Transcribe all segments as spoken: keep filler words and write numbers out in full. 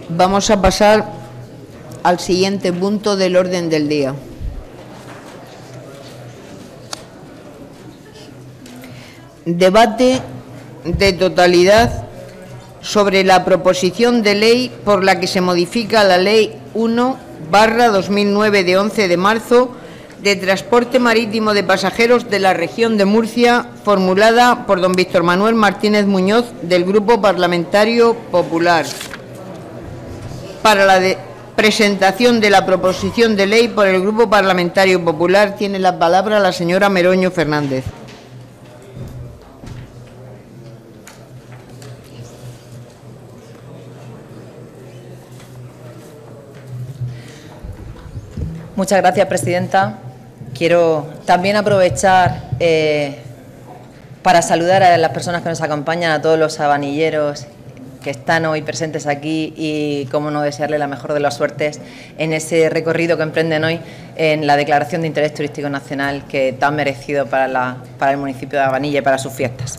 Vamos a pasar al siguiente punto del orden del día. Debate de totalidad sobre la proposición de ley por la que se modifica la Ley uno barra dos mil nueve de once de marzo de transporte marítimo de pasajeros de la región de Murcia, formulada por don Víctor Manuel Martínez Muñoz, del Grupo Parlamentario Popular. Para la de presentación de la proposición de ley por el Grupo Parlamentario Popular tiene la palabra la señora Meroño Fernández. Muchas gracias, presidenta. Quiero también aprovechar eh, para saludar a las personas que nos acompañan, a todos los sabanilleros que están hoy presentes aquí y, cómo no, desearles la mejor de las suertes en ese recorrido que emprenden hoy en la Declaración de Interés Turístico Nacional que tan merecido para, la, para el municipio de Abanilla y para sus fiestas.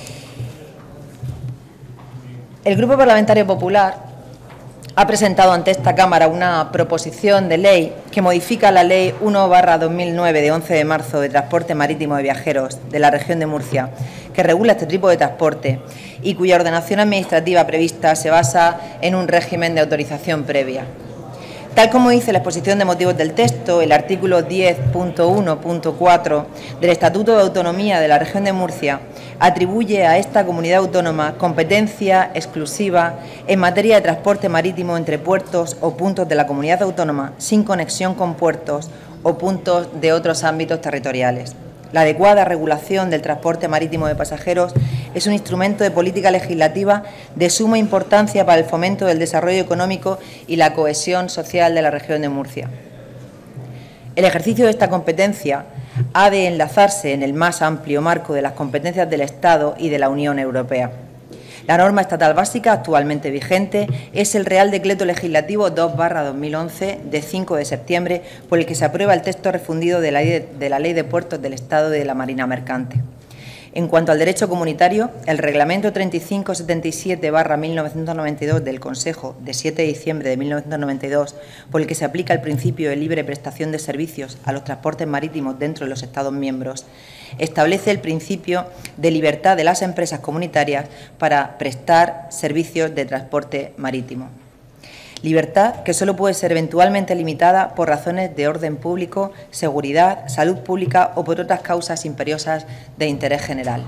El Grupo Parlamentario Popular ha presentado ante esta Cámara una proposición de ley que modifica la Ley uno barra dos mil nueve de once de marzo de transporte marítimo de viajeros de la región de Murcia, que regula este tipo de transporte y cuya ordenación administrativa prevista se basa en un régimen de autorización previa. Tal como dice la exposición de motivos del texto, el artículo diez punto uno punto cuatro del Estatuto de Autonomía de la Región de Murcia atribuye a esta comunidad autónoma competencia exclusiva en materia de transporte marítimo entre puertos o puntos de la comunidad autónoma sin conexión con puertos o puntos de otros ámbitos territoriales. La adecuada regulación del transporte marítimo de pasajeros es un instrumento de política legislativa de suma importancia para el fomento del desarrollo económico y la cohesión social de la región de Murcia. El ejercicio de esta competencia ha de enlazarse en el más amplio marco de las competencias del Estado y de la Unión Europea. La norma estatal básica actualmente vigente es el Real Decreto Legislativo dos barra dos mil once de cinco de septiembre, por el que se aprueba el texto refundido de la, de la Ley de Puertos del Estado y de la Marina Mercante. En cuanto al derecho comunitario, el Reglamento treinta y cinco setenta y siete barra mil novecientos noventa y dos del Consejo de siete de diciembre de mil novecientos noventa y dos, por el que se aplica el principio de libre prestación de servicios a los transportes marítimos dentro de los Estados miembros, establece el principio de libertad de las empresas comunitarias para prestar servicios de transporte marítimo. Libertad que solo puede ser eventualmente limitada por razones de orden público, seguridad, salud pública o por otras causas imperiosas de interés general.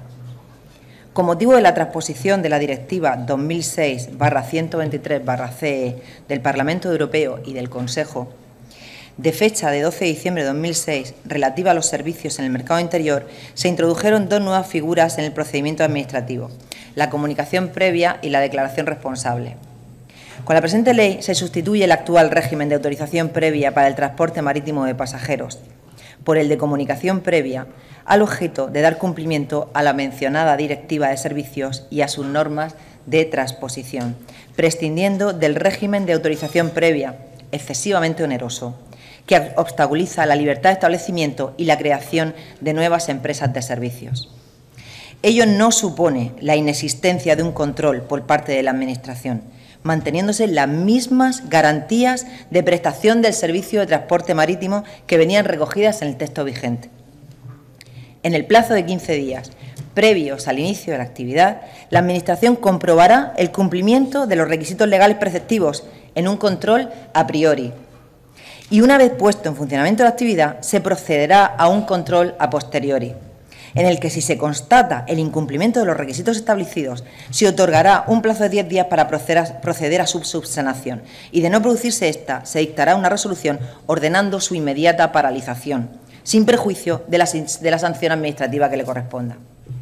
Con motivo de la transposición de la Directiva dos mil seis barra ciento veintitrés barra C E del Parlamento Europeo y del Consejo, de fecha de doce de diciembre de dos mil seis, relativa a los servicios en el mercado interior, se introdujeron dos nuevas figuras en el procedimiento administrativo: la comunicación previa y la declaración responsable. Con la presente ley se sustituye el actual régimen de autorización previa para el transporte marítimo de pasajeros por el de comunicación previa, al objeto de dar cumplimiento a la mencionada Directiva de Servicios y a sus normas de transposición, prescindiendo del régimen de autorización previa, excesivamente oneroso, que obstaculiza la libertad de establecimiento y la creación de nuevas empresas de servicios. Ello no supone la inexistencia de un control por parte de la Administración, manteniéndose las mismas garantías de prestación del servicio de transporte marítimo que venían recogidas en el texto vigente. En el plazo de quince días, previos al inicio de la actividad, la Administración comprobará el cumplimiento de los requisitos legales preceptivos en un control a priori. Y una vez puesto en funcionamiento la actividad, se procederá a un control a posteriori, en el que, si se constata el incumplimiento de los requisitos establecidos, se otorgará un plazo de diez días para proceder a, proceder a su subsanación y, de no producirse esta, se dictará una resolución ordenando su inmediata paralización, sin perjuicio de la, de la sanción administrativa que le corresponda.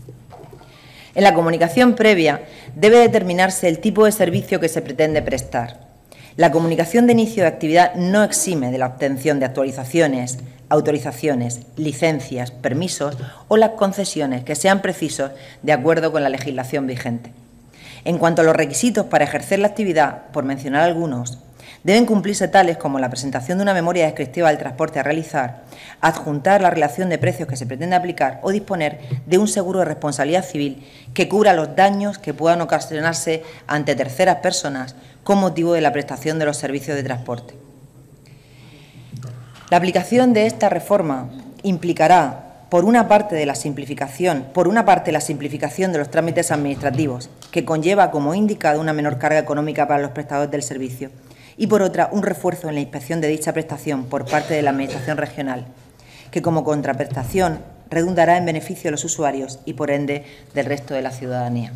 En la comunicación previa debe determinarse el tipo de servicio que se pretende prestar. La comunicación de inicio de actividad no exime de la obtención de actualizaciones, autorizaciones, licencias, permisos o las concesiones que sean precisos de acuerdo con la legislación vigente. En cuanto a los requisitos para ejercer la actividad, por mencionar algunos, Deben cumplirse tales como la presentación de una memoria descriptiva del transporte a realizar, adjuntar la relación de precios que se pretende aplicar o disponer de un seguro de responsabilidad civil que cubra los daños que puedan ocasionarse ante terceras personas con motivo de la prestación de los servicios de transporte. La aplicación de esta reforma implicará, por una parte, de la simplificación, por una parte, la simplificación de los trámites administrativos, que conlleva como indicado una menor carga económica para los prestadores del servicio, y por otra, un refuerzo en la inspección de dicha prestación por parte de la Administración regional, que como contraprestación redundará en beneficio de los usuarios y, por ende, del resto de la ciudadanía.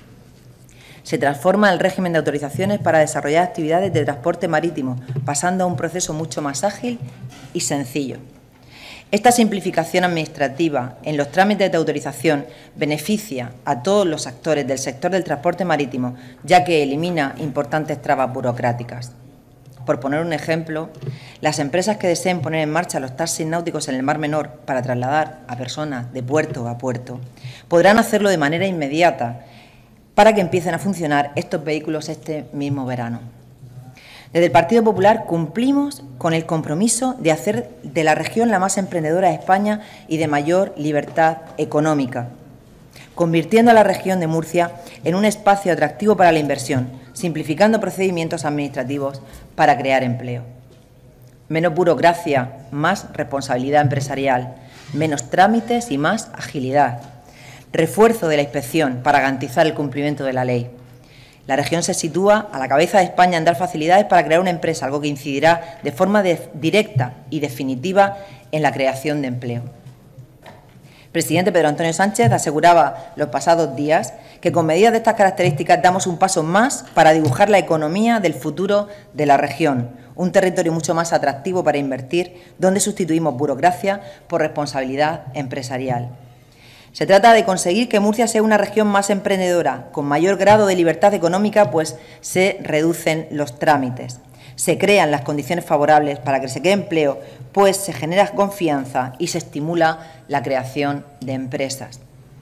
Se transforma el régimen de autorizaciones para desarrollar actividades de transporte marítimo, pasando a un proceso mucho más ágil y sencillo. Esta simplificación administrativa en los trámites de autorización beneficia a todos los actores del sector del transporte marítimo, ya que elimina importantes trabas burocráticas. Por poner un ejemplo, las empresas que deseen poner en marcha los taxis náuticos en el Mar Menor para trasladar a personas de puerto a puerto podrán hacerlo de manera inmediata para que empiecen a funcionar estos vehículos este mismo verano. Desde el Partido Popular cumplimos con el compromiso de hacer de la región la más emprendedora de España y de mayor libertad económica, convirtiendo a la región de Murcia en un espacio atractivo para la inversión, simplificando procedimientos administrativos para crear empleo. Menos burocracia, más responsabilidad empresarial, menos trámites y más agilidad. Refuerzo de la inspección para garantizar el cumplimiento de la ley. La región se sitúa a la cabeza de España en dar facilidades para crear una empresa, algo que incidirá de forma de, directa y definitiva en la creación de empleo. El presidente Pedro Antonio Sánchez aseguraba los pasados días que con medidas de estas características damos un paso más para dibujar la economía del futuro de la región, un territorio mucho más atractivo para invertir, donde sustituimos burocracia por responsabilidad empresarial. Se trata de conseguir que Murcia sea una región más emprendedora, con mayor grado de libertad económica, pues se reducen los trámites. Se crean las condiciones favorables para que se cree empleo, pues se genera confianza y se estimula la creación de empresas.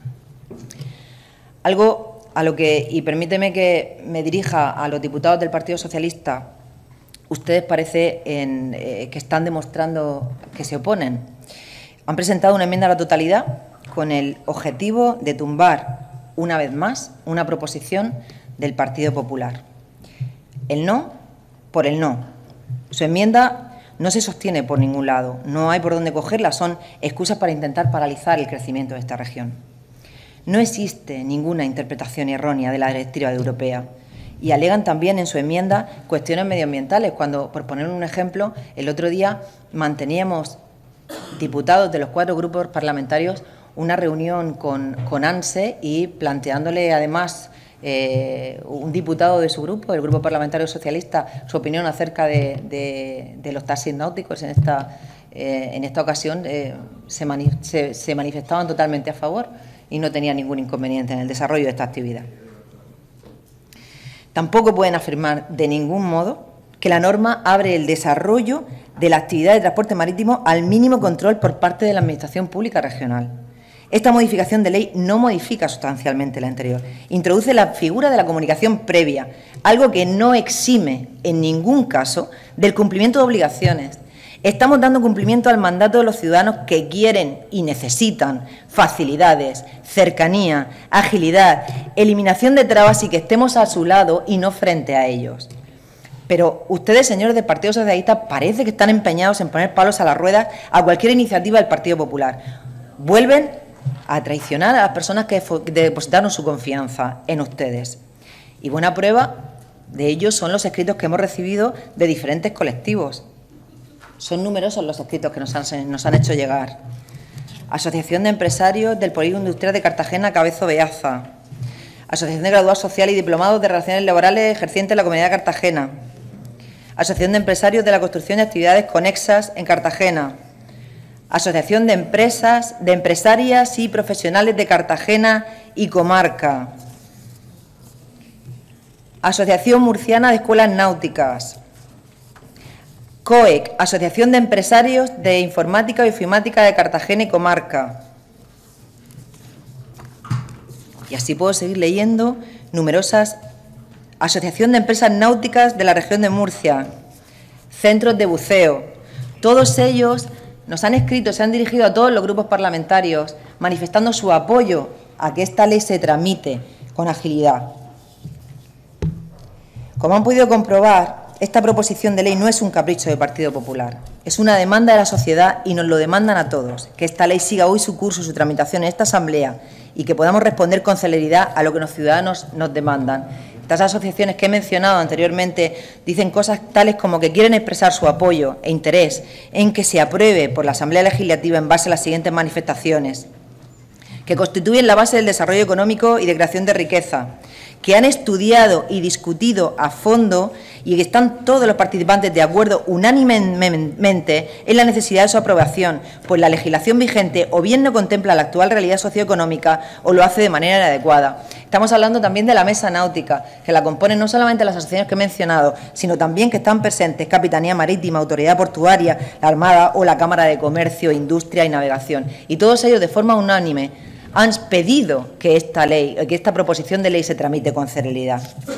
Algo a lo que, y permíteme que me dirija a los diputados del Partido Socialista, ustedes parece en, eh, que están demostrando que se oponen. Han presentado una enmienda a la totalidad con el objetivo de tumbar, una vez más, una proposición del Partido Popular. El no por el no. Su enmienda no se sostiene por ningún lado, no hay por dónde cogerla, son excusas para intentar paralizar el crecimiento de esta región. No existe ninguna interpretación errónea de la directiva europea y alegan también en su enmienda cuestiones medioambientales, cuando, por poner un ejemplo, el otro día manteníamos diputados de los cuatro grupos parlamentarios una reunión con, con ANSE y planteándole además eh, un diputado de su grupo, el Grupo Parlamentario Socialista, su opinión acerca de, de, de los taxis náuticos. En esta, eh, en esta ocasión eh, se, mani se, se manifestaban totalmente a favor y no tenían ningún inconveniente en el desarrollo de esta actividad. Tampoco pueden afirmar de ningún modo que la norma abre el desarrollo de la actividad de transporte marítimo al mínimo control por parte de la Administración Pública Regional. Esta modificación de ley no modifica sustancialmente la anterior. Introduce la figura de la comunicación previa, algo que no exime en ningún caso del cumplimiento de obligaciones. Estamos dando cumplimiento al mandato de los ciudadanos que quieren y necesitan facilidades, cercanía, agilidad, eliminación de trabas y que estemos a su lado y no frente a ellos. Pero ustedes, señores del Partido Socialista, parece que están empeñados en poner palos a las ruedas a cualquier iniciativa del Partido Popular. Vuelven a traicionar a las personas que depositaron su confianza en ustedes. Y buena prueba de ello son los escritos que hemos recibido de diferentes colectivos. Son numerosos los escritos que nos han, nos han hecho llegar. Asociación de Empresarios del Polígono Industrial de Cartagena, Cabezo Beaza. Asociación de Graduados Sociales y Diplomados de Relaciones Laborales ejercientes en la Comunidad de Cartagena. Asociación de Empresarios de la Construcción de Actividades Conexas en Cartagena. Asociación de Empresas, de Empresarias y Profesionales de Cartagena y Comarca. Asociación Murciana de Escuelas Náuticas. COEC, Asociación de Empresarios de Informática y Ofimática de Cartagena y Comarca. Y así puedo seguir leyendo numerosas. Asociación de Empresas Náuticas de la región de Murcia. centros de buceo. Todos ellos nos han escrito, se han dirigido a todos los grupos parlamentarios manifestando su apoyo a que esta ley se tramite con agilidad. Como han podido comprobar, esta proposición de ley no es un capricho del Partido Popular, es una demanda de la sociedad y nos lo demandan a todos, que esta ley siga hoy su curso, su tramitación en esta Asamblea y que podamos responder con celeridad a lo que los ciudadanos nos demandan. Estas asociaciones que he mencionado anteriormente dicen cosas tales como que quieren expresar su apoyo e interés en que se apruebe por la Asamblea Legislativa en base a las siguientes manifestaciones, que constituyen la base del desarrollo económico y de creación de riqueza, que han estudiado y discutido a fondo y que están todos los participantes de acuerdo unánimemente en la necesidad de su aprobación, pues la legislación vigente o bien no contempla la actual realidad socioeconómica o lo hace de manera inadecuada. Estamos hablando también de la mesa náutica, que la componen no solamente las asociaciones que he mencionado, sino también que están presentes Capitanía Marítima, Autoridad Portuaria, la Armada o la Cámara de Comercio, Industria y Navegación. Y todos ellos, de forma unánime, han pedido que esta ley, que esta proposición de ley se tramite con celeridad.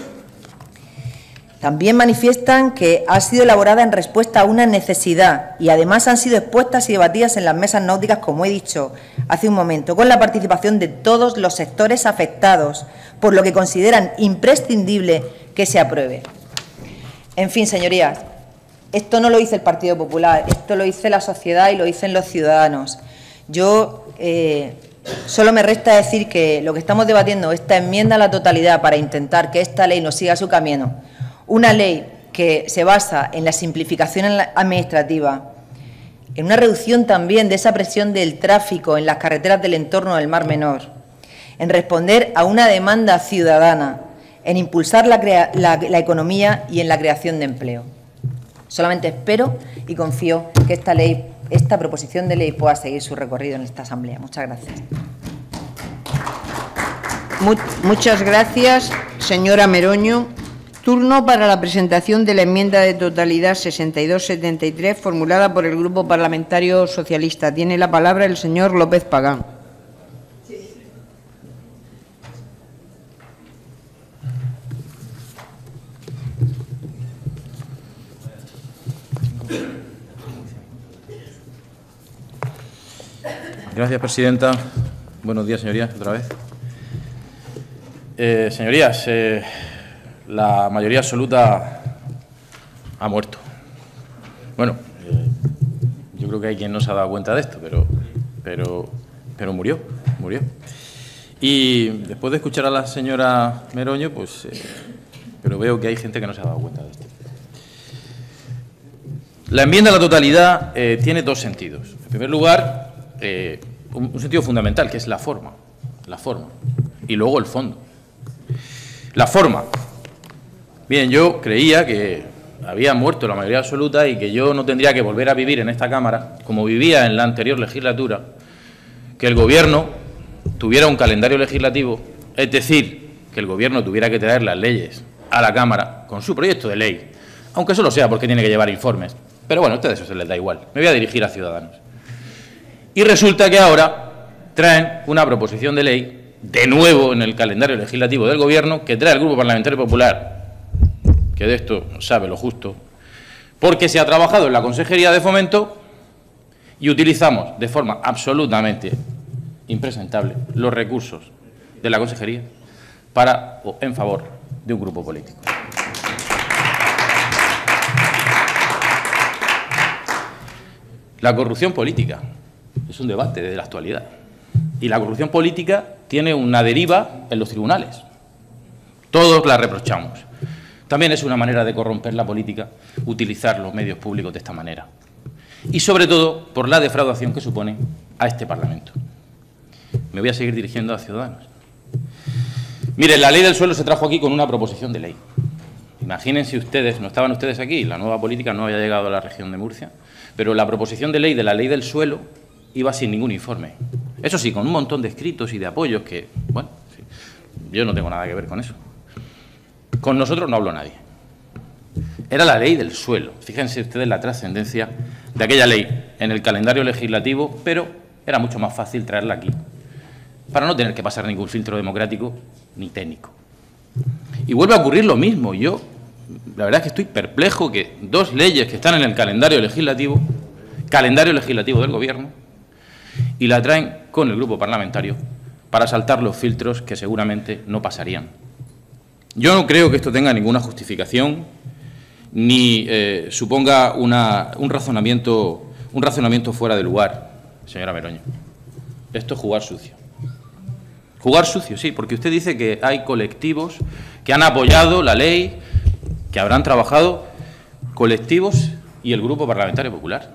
También manifiestan que ha sido elaborada en respuesta a una necesidad y además han sido expuestas y debatidas en las mesas náuticas, como he dicho hace un momento, con la participación de todos los sectores afectados, por lo que consideran imprescindible que se apruebe. En fin, señorías, esto no lo dice el Partido Popular, esto lo dice la sociedad y lo dicen los ciudadanos. Yo eh, solo me resta decir que lo que estamos debatiendo, esta enmienda a la totalidad para intentar que esta ley nos siga su camino, una ley que se basa en la simplificación administrativa, en una reducción también de esa presión del tráfico en las carreteras del entorno del Mar Menor, en responder a una demanda ciudadana, en impulsar la, crea la, la economía y en la creación de empleo. Solamente espero y confío que esta ley, esta proposición de ley pueda seguir su recorrido en esta Asamblea. Muchas gracias. Muchas gracias, señora Meroño. Turno para la presentación de la enmienda de totalidad sesenta y dos setenta y tres formulada por el Grupo Parlamentario Socialista. Tiene la palabra el señor López Pagán. Gracias, presidenta. Buenos días, señorías, otra vez. Eh, señorías, eh, la mayoría absoluta ha muerto. Bueno, eh, yo creo que hay quien no se ha dado cuenta de esto, pero, pero, pero murió, murió. Y después de escuchar a la señora Meroño, pues, eh, pero veo que hay gente que no se ha dado cuenta de esto. La enmienda a la totalidad eh, tiene dos sentidos. En primer lugar, eh, un, un sentido fundamental, que es la forma, la forma, y luego el fondo. La forma. Bien, yo creía que había muerto la mayoría absoluta y que yo no tendría que volver a vivir en esta Cámara, como vivía en la anterior legislatura, que el Gobierno tuviera un calendario legislativo, es decir, que el Gobierno tuviera que traer las leyes a la Cámara con su proyecto de ley, aunque solo sea porque tiene que llevar informes. Pero bueno, a ustedes eso se les da igual. Me voy a dirigir a Ciudadanos. Y resulta que ahora traen una proposición de ley, de nuevo en el calendario legislativo del Gobierno, que trae el Grupo Parlamentario Popular, que de esto sabe lo justo, porque se ha trabajado en la Consejería de Fomento y utilizamos de forma absolutamente impresentable los recursos de la Consejería para o en favor de un grupo político. La corrupción política es un debate de la actualidad y la corrupción política tiene una deriva en los tribunales. Todos la reprochamos. También es una manera de corromper la política utilizar los medios públicos de esta manera. Y sobre todo por la defraudación que supone a este Parlamento. Me voy a seguir dirigiendo a Ciudadanos. Miren, la ley del suelo se trajo aquí con una proposición de ley. Imagínense ustedes, no estaban ustedes aquí, la nueva política no había llegado a la región de Murcia, pero la proposición de ley de la ley del suelo iba sin ningún informe. Eso sí, con un montón de escritos y de apoyos que, bueno, sí, yo no tengo nada que ver con eso. Con nosotros no habló nadie. Era la ley del suelo. Fíjense ustedes la trascendencia de aquella ley en el calendario legislativo, pero era mucho más fácil traerla aquí, para no tener que pasar ningún filtro democrático ni técnico. Y vuelve a ocurrir lo mismo. Yo la verdad es que estoy perplejo que dos leyes que están en el calendario legislativo, calendario legislativo del Gobierno, y la traen con el grupo parlamentario para saltar los filtros que seguramente no pasarían. Yo no creo que esto tenga ninguna justificación ni eh, suponga una, un, razonamiento, un razonamiento fuera de lugar, señora Meroño. Esto es jugar sucio. Jugar sucio, sí, porque usted dice que hay colectivos que han apoyado la ley, que habrán trabajado, colectivos y el Grupo Parlamentario Popular.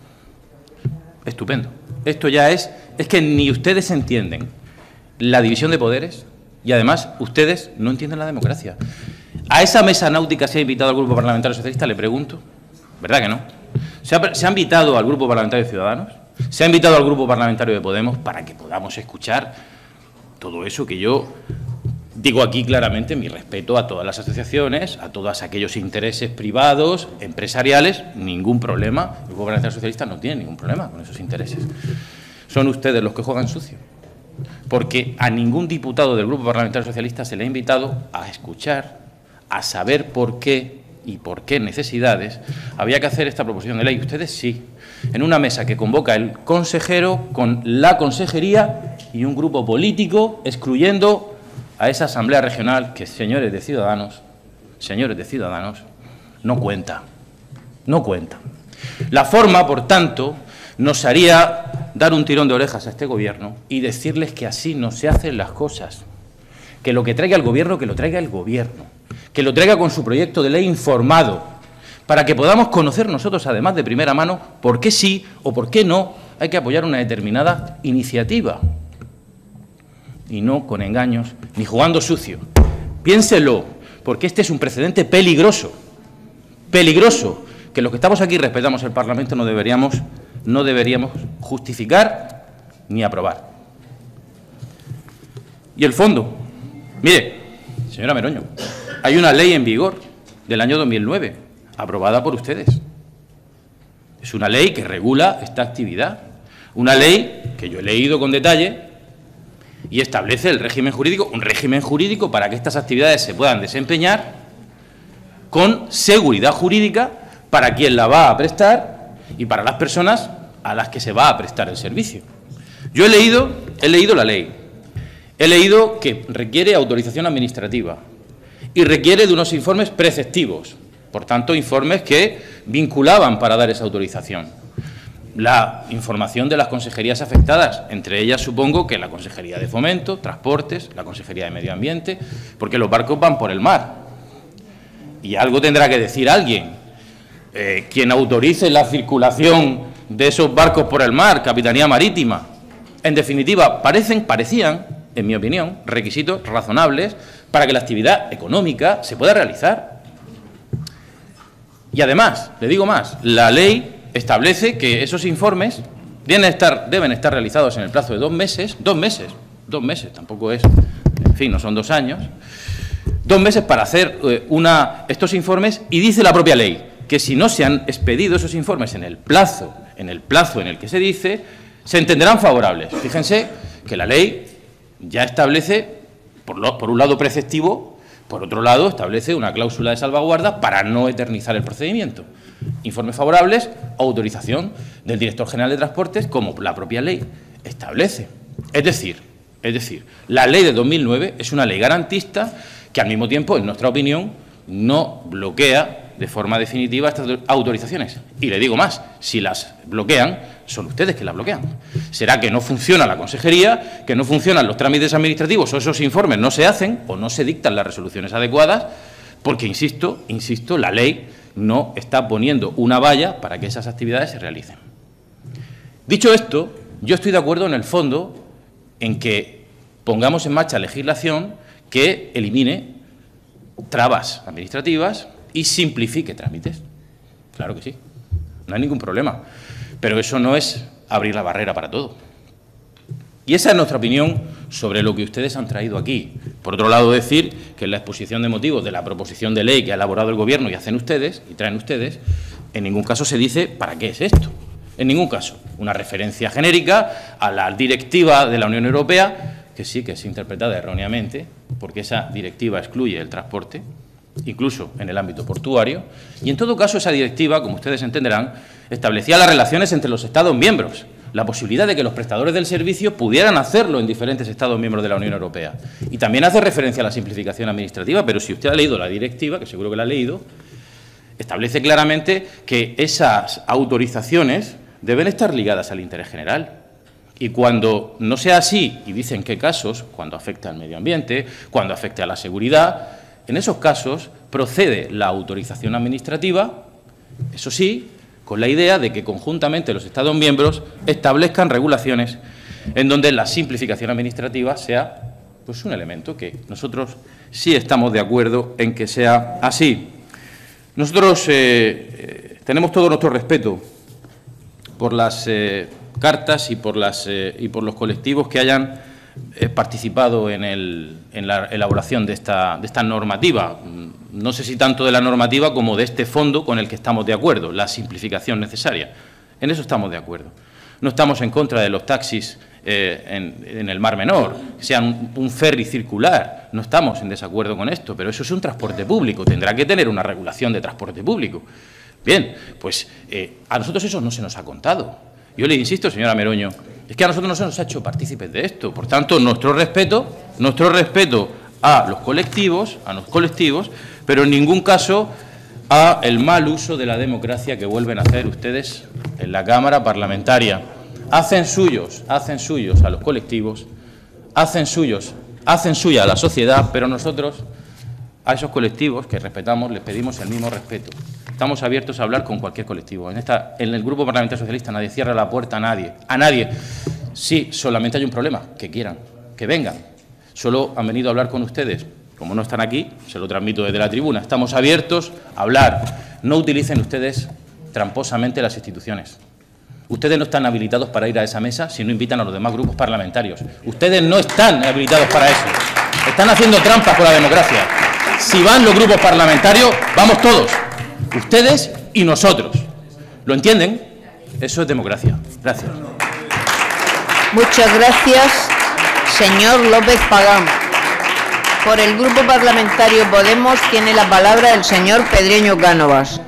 Estupendo. Esto ya es, es que ni ustedes entienden la división de poderes y además ustedes no entienden la democracia. ¿A esa mesa náutica se ha invitado al Grupo Parlamentario Socialista? Le pregunto. ¿Verdad que no? ¿Se ha, se ha invitado al Grupo Parlamentario de Ciudadanos? ¿Se ha invitado al Grupo Parlamentario de Podemos para que podamos escuchar todo eso que yo digo aquí claramente, mi respeto a todas las asociaciones, a todos aquellos intereses privados, empresariales, ningún problema. El Grupo Parlamentario Socialista no tiene ningún problema con esos intereses. Son ustedes los que juegan sucio, porque a ningún diputado del Grupo Parlamentario Socialista se le ha invitado a escuchar, a saber por qué y por qué necesidades había que hacer esta proposición de ley. Ustedes sí, en una mesa que convoca el consejero con la consejería y un grupo político excluyendo a esa asamblea regional que, señores de Ciudadanos, señores de Ciudadanos, no cuenta, no cuenta. La forma, por tanto, nos haría dar un tirón de orejas a este Gobierno y decirles que así no se hacen las cosas, que lo que traiga el Gobierno, que lo traiga el Gobierno, que lo traiga con su proyecto de ley informado, para que podamos conocer nosotros, además de primera mano, por qué sí o por qué no hay que apoyar una determinada iniciativa. Y no con engaños, ni jugando sucio. Piénselo, porque este es un precedente peligroso, peligroso, que los que estamos aquí respetamos el Parlamento no deberíamos, no deberíamos justificar ni aprobar. Y el fondo, mire, señora Meroño, hay una ley en vigor del año dos mil nueve, aprobada por ustedes. Es una ley que regula esta actividad, una ley que yo he leído con detalle y establece el régimen jurídico, un régimen jurídico para que estas actividades se puedan desempeñar con seguridad jurídica para quien la va a prestar y para las personas a las que se va a prestar el servicio. Yo he leído, he leído la ley, he leído que requiere autorización administrativa y requiere de unos informes preceptivos, por tanto, informes que vinculaban para dar esa autorización. La información de las consejerías afectadas, entre ellas supongo que la Consejería de Fomento, Transportes, la Consejería de Medio Ambiente, porque los barcos van por el mar. Y algo tendrá que decir alguien. Eh, quien autorice la circulación de esos barcos por el mar, Capitanía Marítima. En definitiva, parecen, parecían, en mi opinión, requisitos razonables para que la actividad económica se pueda realizar. Y además, le digo más, la ley establece que esos informes deben estar, deben estar realizados en el plazo de dos meses, dos meses, dos meses, tampoco es, en fin, no son dos años, dos meses para hacer eh, una, estos informes, y dice la propia ley que si no se han expedido esos informes en el plazo, en el plazo en el que se dice, se entenderán favorables. Fíjense que la ley ya establece, por, lo, por un lado preceptivo, por otro lado establece una cláusula de salvaguarda para no eternizar el procedimiento. Informes favorables, autorización del director general de Transportes, como la propia ley establece. Es decir, es decir, la ley de dos mil nueve es una ley garantista que al mismo tiempo, en nuestra opinión, no bloquea de forma definitiva estas autorizaciones. Y le digo más, si las bloquean, son ustedes que las bloquean. Será que no funciona la consejería, que no funcionan los trámites administrativos o esos informes no se hacen o no se dictan las resoluciones adecuadas, porque, insisto, insisto, la ley no está poniendo una valla para que esas actividades se realicen. Dicho esto, yo estoy de acuerdo en el fondo en que pongamos en marcha legislación que elimine trabas administrativas y simplifique trámites. Claro que sí, no hay ningún problema, pero eso no es abrir la barrera para todo. Y esa es nuestra opinión sobre lo que ustedes han traído aquí. Por otro lado, decir que en la exposición de motivos de la proposición de ley que ha elaborado el Gobierno y hacen ustedes, y traen ustedes, en ningún caso se dice para qué es esto. En ningún caso. Una referencia genérica a la directiva de la Unión Europea, que sí que es interpretada erróneamente, porque esa directiva excluye el transporte, incluso en el ámbito portuario, y en todo caso esa directiva, como ustedes entenderán, establecía las relaciones entre los Estados miembros, la posibilidad de que los prestadores del servicio pudieran hacerlo en diferentes Estados miembros de la Unión Europea. Y también hace referencia a la simplificación administrativa, pero si usted ha leído la directiva, que seguro que la ha leído, establece claramente que esas autorizaciones deben estar ligadas al interés general. Y cuando no sea así, y dicen qué casos, cuando afecte al medio ambiente, cuando afecte a la seguridad, en esos casos procede la autorización administrativa, eso sí, con la idea de que conjuntamente los Estados miembros establezcan regulaciones en donde la simplificación administrativa sea pues, un elemento que nosotros sí estamos de acuerdo en que sea así. Nosotros eh, eh, tenemos todo nuestro respeto por las eh, cartas y por, las, eh, y por los colectivos que hayan eh, participado en, el, en la elaboración de esta, de esta normativa. No sé si tanto de la normativa como de este fondo con el que estamos de acuerdo, la simplificación necesaria. En eso estamos de acuerdo. No estamos en contra de los taxis eh, en, en el Mar Menor, que sean un, un ferry circular. No estamos en desacuerdo con esto, pero eso es un transporte público. Tendrá que tener una regulación de transporte público. Bien, pues eh, a nosotros eso no se nos ha contado. Yo le insisto, señora Meroño, es que a nosotros no se nos ha hecho partícipes de esto. Por tanto, nuestro respeto, nuestro respeto a los colectivos, a los colectivos, pero en ningún caso a el mal uso de la democracia que vuelven a hacer ustedes en la Cámara Parlamentaria. Hacen suyos, hacen suyos a los colectivos, hacen suyos, hacen suya a la sociedad, pero nosotros a esos colectivos que respetamos les pedimos el mismo respeto. Estamos abiertos a hablar con cualquier colectivo. En, esta, en el Grupo Parlamentario Socialista nadie cierra la puerta a nadie, a nadie. Sí, solamente hay un problema, que quieran, que vengan. Solo han venido a hablar con ustedes. Como no están aquí, se lo transmito desde la tribuna. Estamos abiertos a hablar. No utilicen ustedes tramposamente las instituciones. Ustedes no están habilitados para ir a esa mesa si no invitan a los demás grupos parlamentarios. Ustedes no están habilitados para eso. Están haciendo trampas con la democracia. Si van los grupos parlamentarios, vamos todos. Ustedes y nosotros. ¿Lo entienden? Eso es democracia. Gracias. Muchas gracias, señor López Pagán. Por el Grupo Parlamentario Podemos tiene la palabra el señor Pedreño Cánovas.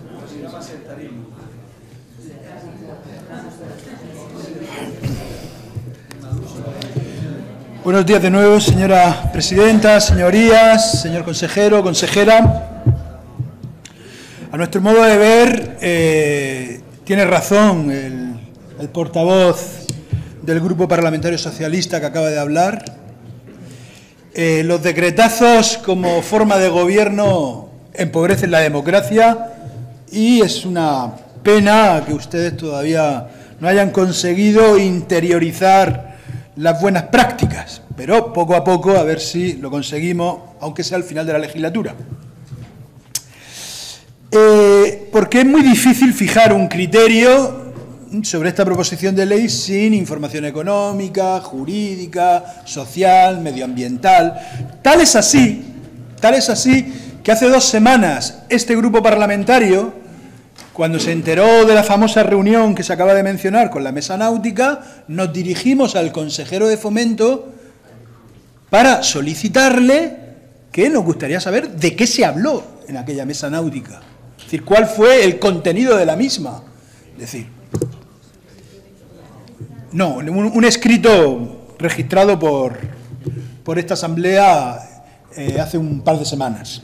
Buenos días de nuevo, señora presidenta, señorías, señor consejero, consejera. A nuestro modo de ver, eh, tiene razón el, el portavoz del Grupo Parlamentario Socialista que acaba de hablar. Eh, los decretazos como forma de gobierno empobrecen la democracia y es una pena que ustedes todavía no hayan conseguido interiorizar las buenas prácticas, pero poco a poco a ver si lo conseguimos, aunque sea al final de la legislatura. Eh, porque es muy difícil fijar un criterio sobre esta proposición de ley sin información económica, jurídica, social, medioambiental. Tal es así, tal es así que hace dos semanas este grupo parlamentario, cuando se enteró de la famosa reunión que se acaba de mencionar con la Mesa Náutica, nos dirigimos al consejero de Fomento para solicitarle que nos gustaría saber de qué se habló en aquella Mesa Náutica. Es decir, cuál fue el contenido de la misma. Es decir, no, un, un escrito registrado por, por esta Asamblea eh, hace un par de semanas.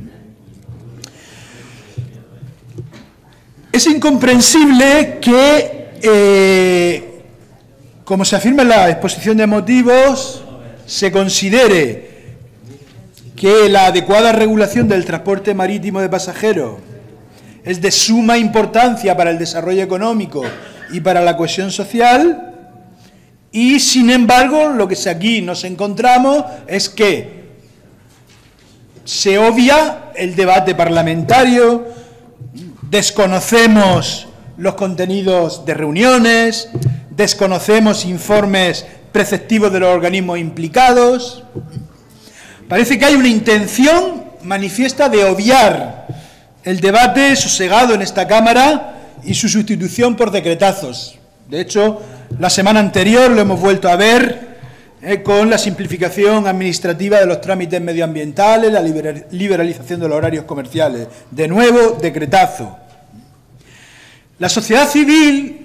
Es incomprensible que, eh, como se afirma en la exposición de motivos, se considere que la adecuada regulación del transporte marítimo de pasajeros es de suma importancia para el desarrollo económico y para la cohesión social, y, sin embargo, lo que aquí nos encontramos es que se obvia el debate parlamentario, desconocemos los contenidos de reuniones, desconocemos informes preceptivos de los organismos implicados. Parece que hay una intención manifiesta de obviar el debate sosegado en esta Cámara y su sustitución por decretazos. De hecho, la semana anterior lo hemos vuelto a ver eh, con la simplificación administrativa de los trámites medioambientales, la liberalización de los horarios comerciales. De nuevo, decretazo. La sociedad civil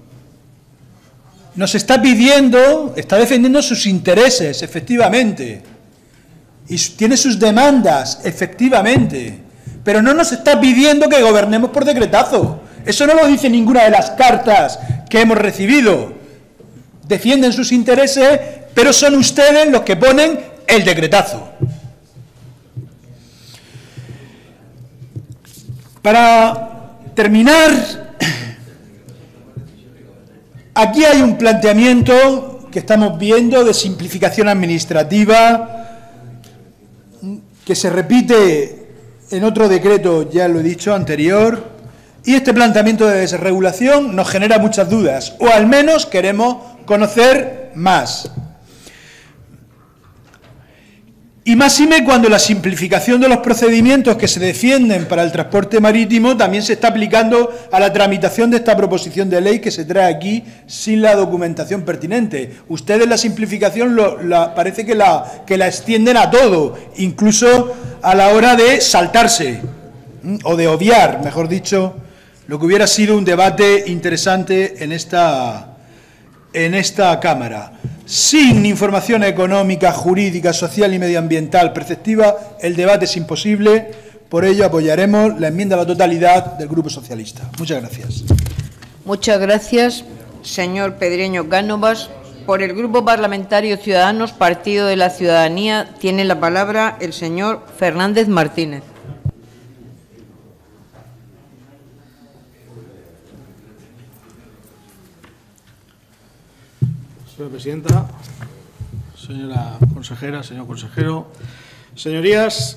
nos está pidiendo, está defendiendo sus intereses, efectivamente, y tiene sus demandas, efectivamente, pero no nos está pidiendo que gobernemos por decretazo. Eso no lo dice ninguna de las cartas que hemos recibido. Defienden sus intereses, pero son ustedes los que ponen el decretazo. Para terminar, aquí hay un planteamiento que estamos viendo de simplificación administrativa que se repite en otro decreto, ya lo he dicho, anterior, y este planteamiento de desregulación nos genera muchas dudas, o al menos queremos conocer más. Y máxime cuando la simplificación de los procedimientos que se defienden para el transporte marítimo también se está aplicando a la tramitación de esta proposición de ley que se trae aquí sin la documentación pertinente. Ustedes la simplificación lo, la, parece que la, que la extienden a todo, incluso a la hora de saltarse, o de obviar, mejor dicho, lo que hubiera sido un debate interesante en esta, en esta Cámara. Sin información económica, jurídica, social y medioambiental preceptiva, el debate es imposible. Por ello, apoyaremos la enmienda a la totalidad del Grupo Socialista. Muchas gracias. Muchas gracias, señor Pedreño Cánovas. Por el Grupo Parlamentario Ciudadanos, Partido de la Ciudadanía, tiene la palabra el señor Fernández Martínez. Señora presidenta, señora consejera, señor consejero, señorías,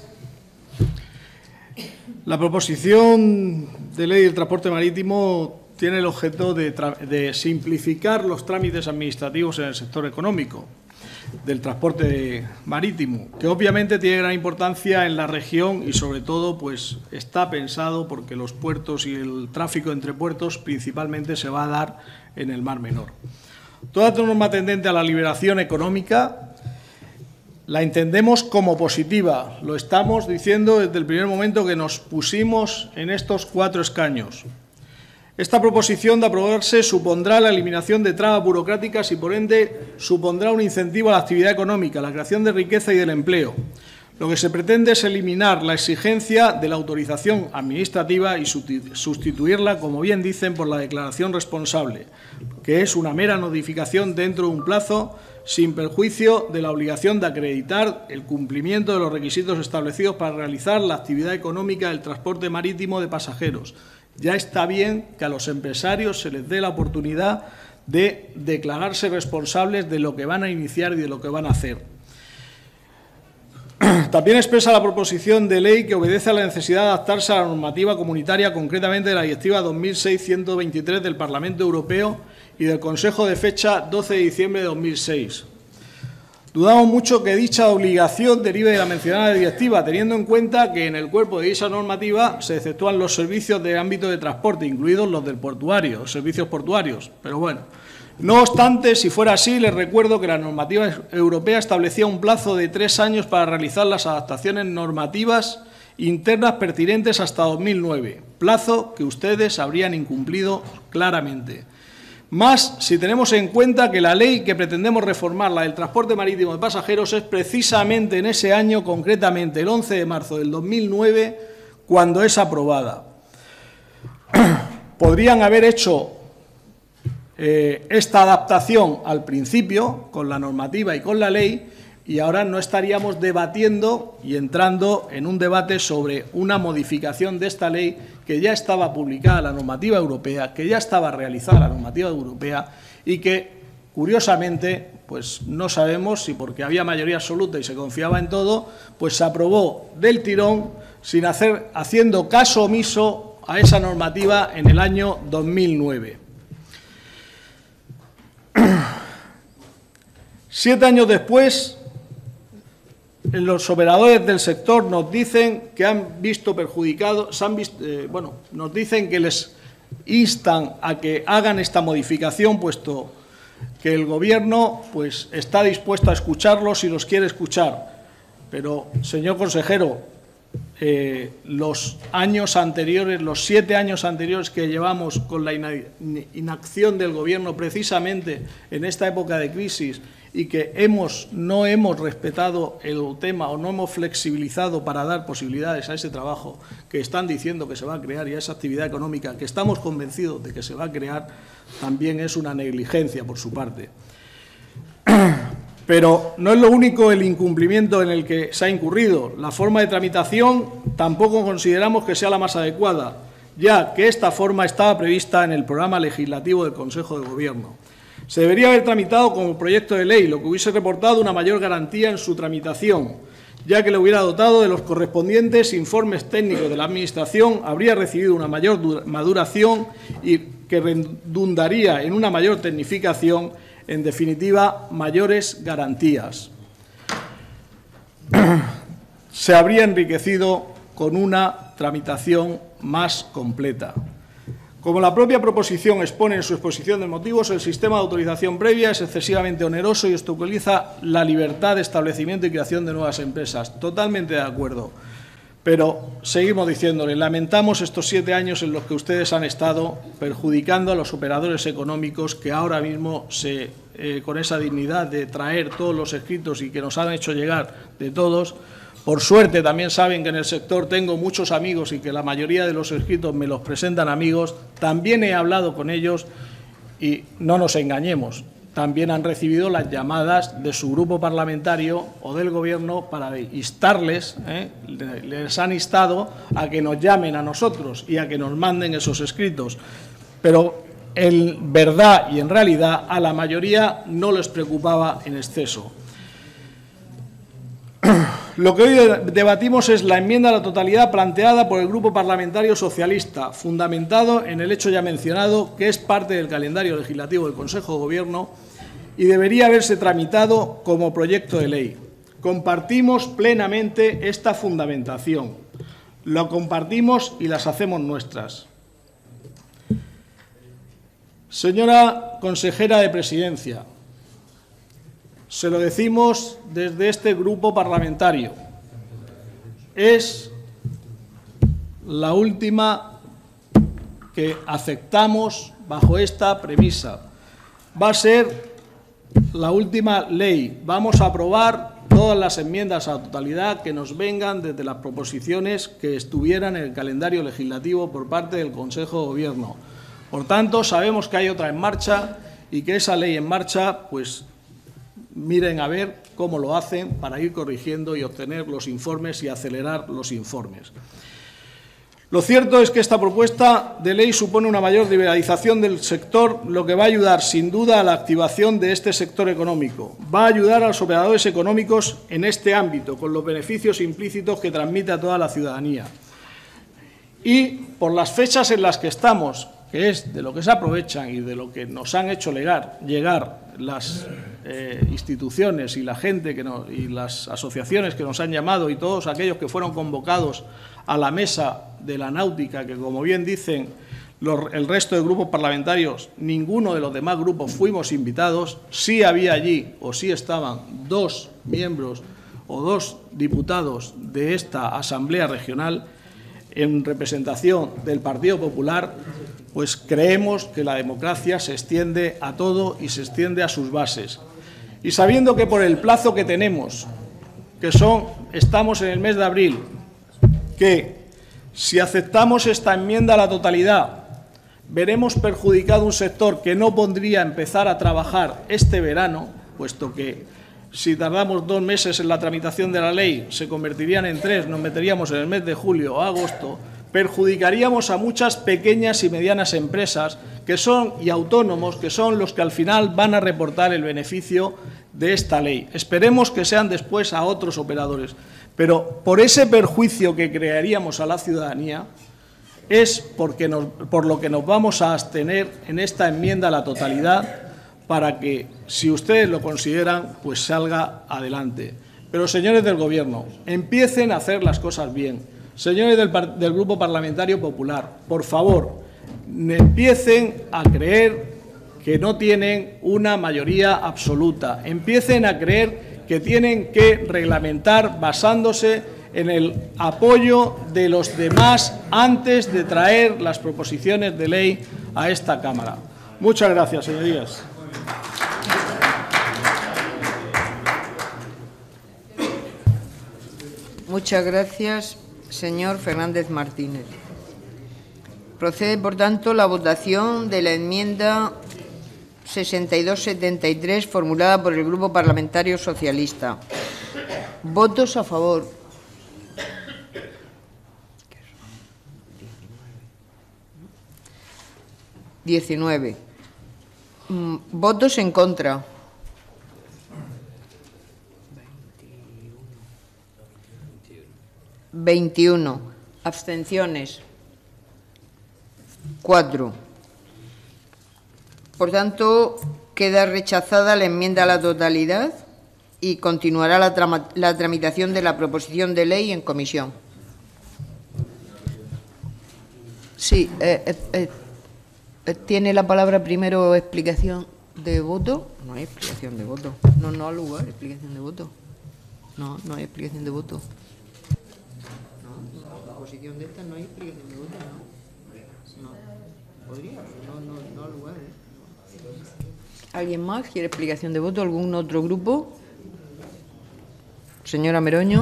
la proposición de ley del transporte marítimo tiene el objeto de, de simplificar los trámites administrativos en el sector económico del transporte marítimo, que obviamente tiene gran importancia en la región y sobre todo pues está pensado porque los puertos y el tráfico entre puertos principalmente se va a dar en el Mar Menor. Toda norma tendente a la liberación económica la entendemos como positiva. Lo estamos diciendo desde el primer momento que nos pusimos en estos cuatro escaños. Esta proposición de aprobarse supondrá la eliminación de trabas burocráticas y, por ende, supondrá un incentivo a la actividad económica, la creación de riqueza y del empleo. Lo que se pretende es eliminar la exigencia de la autorización administrativa y sustituirla, como bien dicen, por la declaración responsable, que es una mera notificación dentro de un plazo sin perjuicio de la obligación de acreditar el cumplimiento de los requisitos establecidos para realizar la actividad económica del transporte marítimo de pasajeros. Ya está bien que a los empresarios se les dé la oportunidad de declararse responsables de lo que van a iniciar y de lo que van a hacer. También expresa la proposición de ley que obedece a la necesidad de adaptarse a la normativa comunitaria, concretamente de la Directiva dos mil seis ciento veintitrés del Parlamento Europeo y del Consejo de fecha doce de diciembre de dos mil seis. Dudamos mucho que dicha obligación derive de la mencionada directiva, teniendo en cuenta que en el cuerpo de dicha normativa se exceptúan los servicios de ámbito de transporte, incluidos los del portuario, los servicios portuarios. Pero bueno, no obstante, si fuera así, les recuerdo que la normativa europea establecía un plazo de tres años para realizar las adaptaciones normativas internas pertinentes hasta dos mil nueve, plazo que ustedes habrían incumplido claramente. Más si tenemos en cuenta que la ley que pretendemos reformar, la del transporte marítimo de pasajeros, es precisamente en ese año, concretamente el once de marzo del dos mil nueve, cuando es aprobada. Podrían haber hecho eh, esta adaptación al principio, con la normativa y con la ley, y ahora no estaríamos debatiendo y entrando en un debate sobre una modificación de esta ley que ya estaba publicada la normativa europea, que ya estaba realizada la normativa europea y que, curiosamente, pues no sabemos si porque había mayoría absoluta y se confiaba en todo, pues se aprobó del tirón sin hacer, haciendo caso omiso a esa normativa en el año dos mil nueve. Siete años después, los operadores del sector nos dicen que han visto perjudicados, se han visto, eh, bueno, nos dicen que les instan a que hagan esta modificación, puesto que el Gobierno pues, está dispuesto a escucharlos si los quiere escuchar. Pero, señor consejero, eh, los años anteriores, los siete años anteriores que llevamos con la inacción del Gobierno precisamente en esta época de crisis y que hemos, no hemos respetado el tema o no hemos flexibilizado para dar posibilidades a ese trabajo que están diciendo que se va a crear y a esa actividad económica que estamos convencidos de que se va a crear, también es una negligencia por su parte. Pero no es lo único el incumplimiento en el que se ha incurrido. La forma de tramitación tampoco consideramos que sea la más adecuada, ya que esta forma estaba prevista en el programa legislativo del Consejo de Gobierno. Se debería haber tramitado como proyecto de ley, lo que hubiese reportado una mayor garantía en su tramitación, ya que le hubiera dotado de los correspondientes informes técnicos de la Administración, habría recibido una mayor maduración y que redundaría en una mayor tecnificación, en definitiva, mayores garantías. Se habría enriquecido con una tramitación más completa. Como la propia proposición expone en su exposición de motivos, el sistema de autorización previa es excesivamente oneroso y obstaculiza la libertad de establecimiento y creación de nuevas empresas. Totalmente de acuerdo. Pero seguimos diciéndole, lamentamos estos siete años en los que ustedes han estado perjudicando a los operadores económicos que ahora mismo, se, eh, con esa dignidad de traer todos los escritos y que nos han hecho llegar de todos. Por suerte también saben que en el sector tengo muchos amigos y que la mayoría de los escritos me los presentan amigos. También he hablado con ellos y no nos engañemos. También han recibido las llamadas de su grupo parlamentario o del Gobierno para instarles, ¿eh? les han instado a que nos llamen a nosotros y a que nos manden esos escritos. Pero en verdad y en realidad a la mayoría no les preocupaba en exceso. Lo que hoy debatimos es la enmienda a la totalidad planteada por el Grupo Parlamentario Socialista, fundamentado en el hecho ya mencionado, que es parte del calendario legislativo del Consejo de Gobierno y debería haberse tramitado como proyecto de ley. Compartimos plenamente esta fundamentación, lo compartimos y las hacemos nuestras. Señora consejera de Presidencia, se lo decimos desde este grupo parlamentario. Es la última que aceptamos bajo esta premisa. Va a ser la última ley. Vamos a aprobar todas las enmiendas a la totalidad que nos vengan desde las proposiciones que estuvieran en el calendario legislativo por parte del Consejo de Gobierno. Por tanto, sabemos que hay otra en marcha y que esa ley en marcha, pues, miren a ver cómo lo hacen para ir corrigiendo y obtener los informes y acelerar los informes. Lo cierto es que esta propuesta de ley supone una mayor liberalización del sector, lo que va a ayudar sin duda a la activación de este sector económico. Va a ayudar a los operadores económicos en este ámbito, con los beneficios implícitos que transmite a toda la ciudadanía. Y por las fechas en las que estamos, que es de lo que se aprovechan y de lo que nos han hecho llegar, llegar las eh, instituciones y la gente que nos, y las asociaciones que nos han llamado y todos aquellos que fueron convocados a la mesa de la náutica, que como bien dicen los, el resto de grupos parlamentarios, ninguno de los demás grupos fuimos invitados, sí había allí o sí estaban dos miembros o dos diputados de esta Asamblea Regional en representación del Partido Popular. Pues creemos que la democracia se extiende a todo y se extiende a sus bases. Y sabiendo que por el plazo que tenemos, que son, estamos en el mes de abril, que si aceptamos esta enmienda a la totalidad, veremos perjudicado un sector que no podría empezar a trabajar este verano, puesto que si tardamos dos meses en la tramitación de la ley, se convertirían en tres, nos meteríamos en el mes de julio o agosto, perjudicaríamos a muchas pequeñas y medianas empresas que son y autónomos, que son los que al final van a reportar el beneficio de esta ley. Esperemos que sean después a otros operadores, pero por ese perjuicio que crearíamos a la ciudadanía es porque nos, por lo que nos vamos a abstener en esta enmienda a la totalidad para que, si ustedes lo consideran, pues salga adelante. Pero, señores del Gobierno, empiecen a hacer las cosas bien. Señores del, del Grupo Parlamentario Popular, por favor, empiecen a creer que no tienen una mayoría absoluta. Empiecen a creer que tienen que reglamentar basándose en el apoyo de los demás antes de traer las proposiciones de ley a esta Cámara. Muchas gracias, señorías. Muchas gracias, señor Fernández Martínez. Procede, por tanto, la votación de la enmienda sesenta y dos setenta y tres formulada por el Grupo Parlamentario Socialista. ¿Votos a favor? diecinueve. ¿Votos en contra? veintiuno. Abstenciones. cuatro. Por tanto, queda rechazada la enmienda a la totalidad y continuará la, trama, la tramitación de la proposición de ley en comisión. Sí, eh, eh, eh, ¿tiene la palabra primero explicación de voto? No hay explicación de voto. No, no ha lugar explicación de voto. No, no hay explicación de voto. No, la proposición de esta no hay explicación de voto, ¿no? No. ¿Podría? No, no, no ha lugar, ¿eh? ¿Alguien más quiere explicación de voto? ¿Algún otro grupo? Señora Meroño.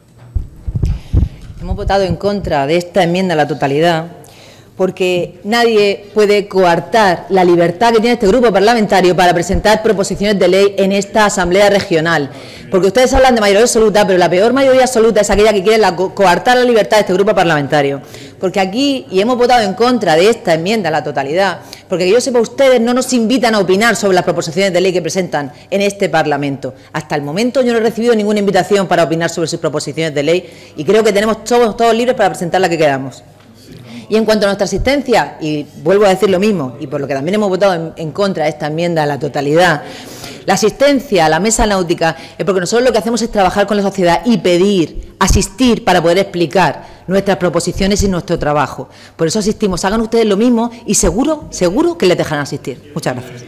Hemos votado en contra de esta enmienda a la totalidad porque nadie puede coartar la libertad que tiene este grupo parlamentario para presentar proposiciones de ley en esta Asamblea Regional. Porque ustedes hablan de mayoría absoluta, pero la peor mayoría absoluta es aquella que quiere la co coartar la libertad de este grupo parlamentario. Porque aquí, y hemos votado en contra de esta enmienda a la totalidad, porque que yo sepa, ustedes no nos invitan a opinar sobre las proposiciones de ley que presentan en este Parlamento. Hasta el momento yo no he recibido ninguna invitación para opinar sobre sus proposiciones de ley y creo que tenemos todos, todos libres para presentar la que queramos. Y en cuanto a nuestra asistencia, y vuelvo a decir lo mismo, y por lo que también hemos votado en, en contra de esta enmienda a la totalidad, la asistencia a la mesa náutica es porque nosotros lo que hacemos es trabajar con la sociedad y pedir, asistir para poder explicar nuestras proposiciones y nuestro trabajo. Por eso asistimos. Hagan ustedes lo mismo y seguro, seguro que les dejarán asistir. Muchas gracias.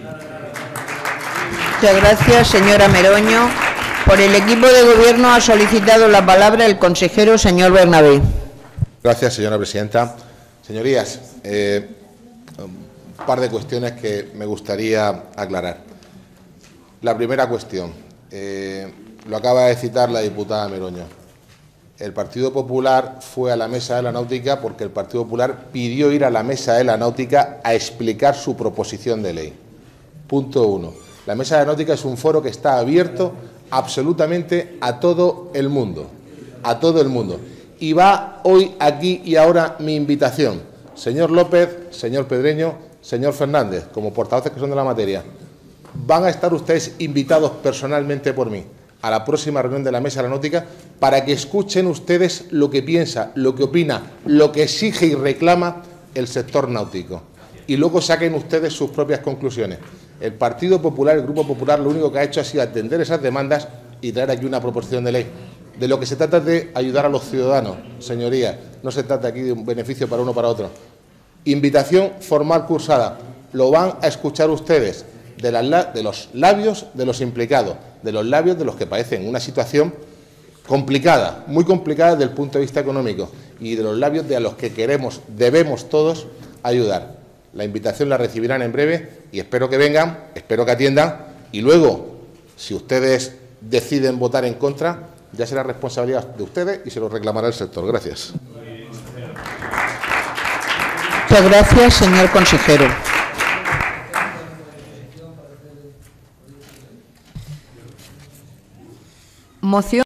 Muchas gracias, señora Meroño. Por el equipo de Gobierno ha solicitado la palabra el consejero señor Bernabé. Gracias, señora presidenta. Señorías, eh, un par de cuestiones que me gustaría aclarar. La primera cuestión, eh, lo acaba de citar la diputada Meroño. El Partido Popular fue a la Mesa de la Náutica porque el Partido Popular pidió ir a la Mesa de la Náutica a explicar su proposición de ley. Punto uno. La Mesa de la Náutica es un foro que está abierto absolutamente a todo el mundo. A todo el mundo. Y va hoy, aquí y ahora, mi invitación. Señor López, señor Pedreño, señor Fernández, como portavoces que son de la materia, van a estar ustedes invitados personalmente por mí a la próxima reunión de la Mesa de la Náutica para que escuchen ustedes lo que piensa, lo que opina, lo que exige y reclama el sector náutico. Y luego saquen ustedes sus propias conclusiones. El Partido Popular, el Grupo Popular, lo único que ha hecho ha sido atender esas demandas y traer aquí una proposición de ley. De lo que se trata es de ayudar a los ciudadanos, señorías. No se trata aquí de un beneficio para uno o para otro. Invitación formal cursada. Lo van a escuchar ustedes de, las, de los labios de los implicados, de los labios de los que padecen una situación complicada, muy complicada desde el punto de vista económico, y de los labios de a los que queremos, debemos todos ayudar. La invitación la recibirán en breve y espero que vengan, espero que atiendan, y luego, si ustedes deciden votar en contra, ya será responsabilidad de ustedes y se lo reclamará el sector. Gracias. Muchas gracias, señor consejero. Moción.